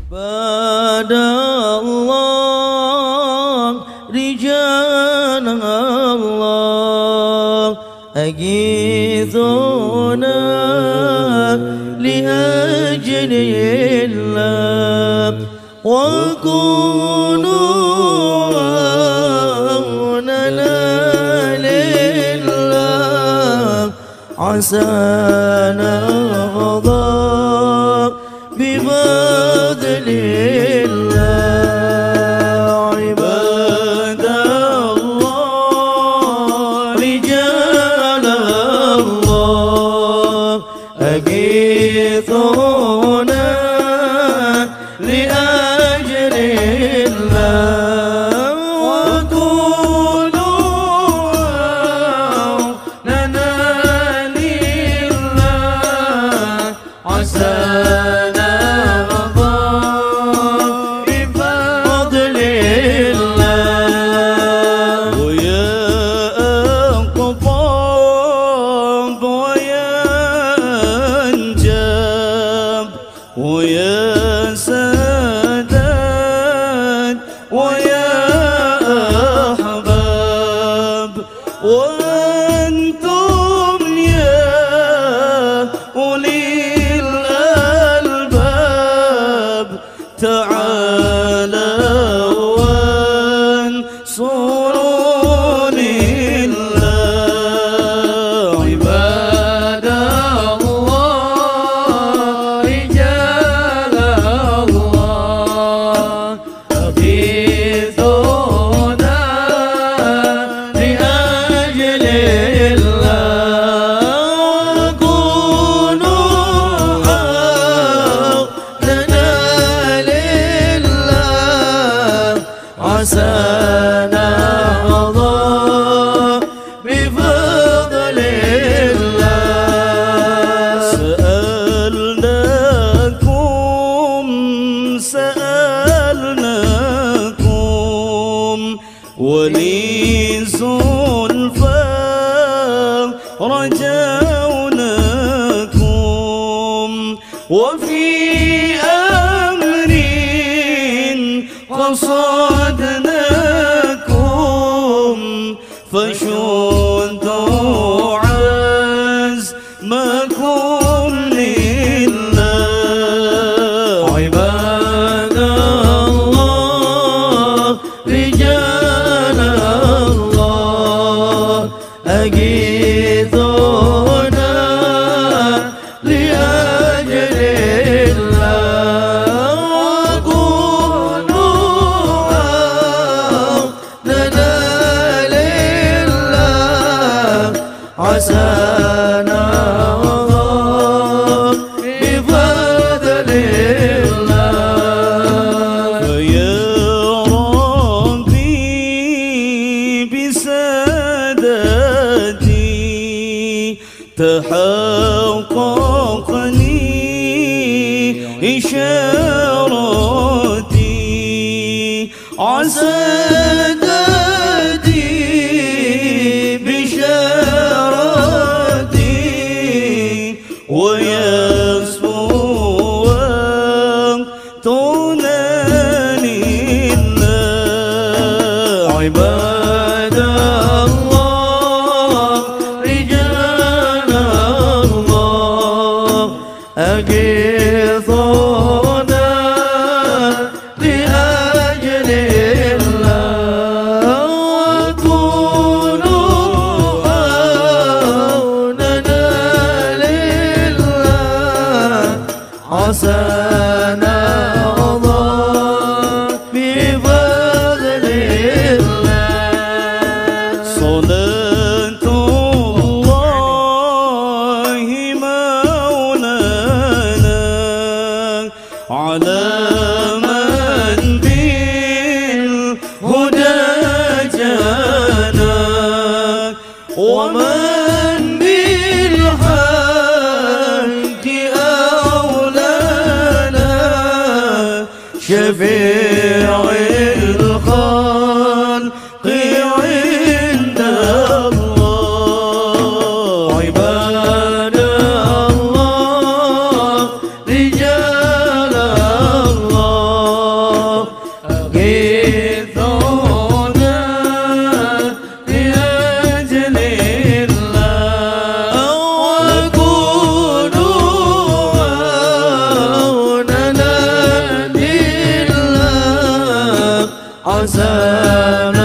عباد الله رجال الله أغيثونا لأجل الله وكونوا عوننا لله عسانا الله بفضل الله عباد الله رجال الله أغيثونا لأجل الله وكونوا لنا لله عسانا بفضل الله ويا أنقضاب ويا أنجاب ويا سادات ويا أحباب وأنتم يا أولي الألباب تعالوا وانصروا لله عباد الله رجال الله أغيثونا لأجل الله وكونوا لنا لله عسانا الله بفضل الله سألناكم ولي زلفى رجوناكم وفي أمر قصدناكم فشدوا عزمكم لله عباد الله رجال الله أغيثونا لأجل الله وكونوا لنا لله عسانا الله بفضل الله فيا ربي بسادتي تحققني إشارتي عسادتي بشارتي ويسفو وقتنا لله عباد الله رجال الله أغيثونا لأجل الله وكونوا عوننا لله عسانا الله بفضل الله صلاة الله مولانا على من بالهدى جانا ومن بالحق أولانا شفيع الخلق عند الله عباد الله رجال الله عسى